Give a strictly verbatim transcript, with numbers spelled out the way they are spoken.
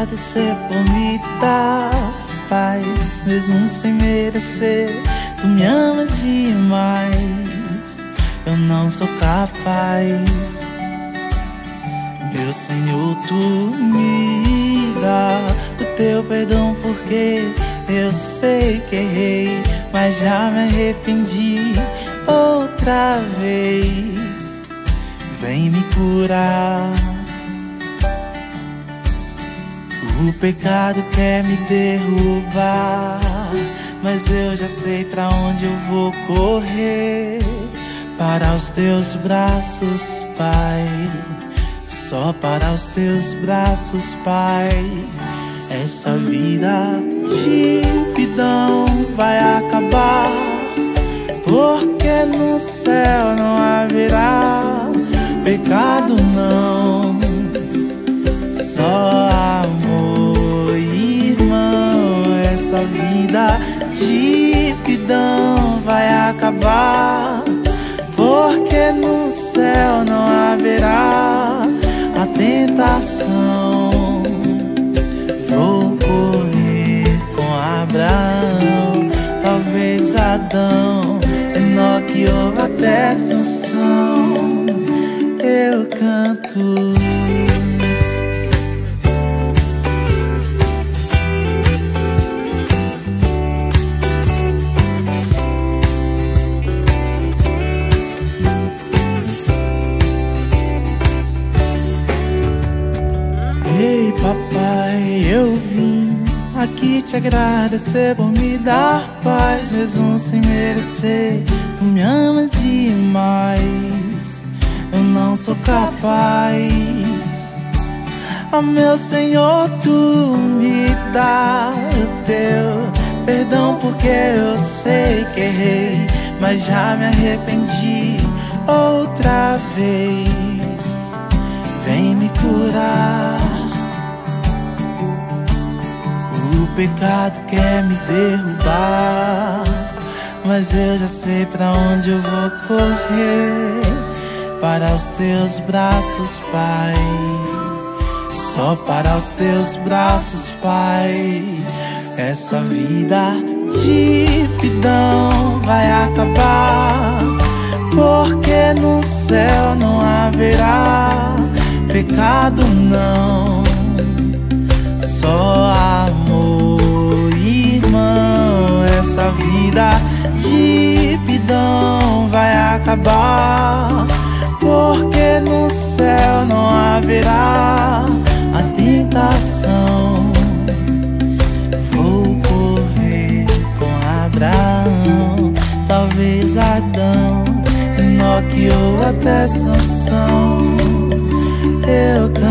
agradecer por me dar paz, mesmo sem merecer. Tu me amas demais, eu não sou capaz. Meu Senhor, tu me dá o teu perdão, porque eu sei que errei, mas já me arrependi outra vez. Vem me curar. O pecado quer me derrubar, mas eu já sei pra onde eu vou correr. Para os teus braços, Pai, só para os teus braços, Pai. Essa vida de pidão vai acabar, porque no céu não haverá pecado, não, só amor, irmão. Essa vida de pidão vai acabar, porque no céu não haverá a tentação. Vou correr com Abraão, talvez Adão, Enoque ou até Sansão. Eu canto. Ei, papai, eu vim aqui te agradecer por me dar paz, mesmo sem merecer. Tu me amas demais, eu não sou capaz. Ó meu Senhor, tu me dá o teu perdão, porque eu sei que errei, mas já me arrependi outra vez. Vem me curar. O pecado quer me derrubar, mas eu já sei pra onde eu vou correr. Para os teus braços, Pai, só para os teus braços, Pai. Essa vida de pidão vai acabar, porque no céu não haverá pecado, não, só amor, irmão. Essa vida de pidão vai acabar, porque no céu não haverá a tentação. Vou correr com Abraão, talvez Adão, Enoque ou até Sansão. Eu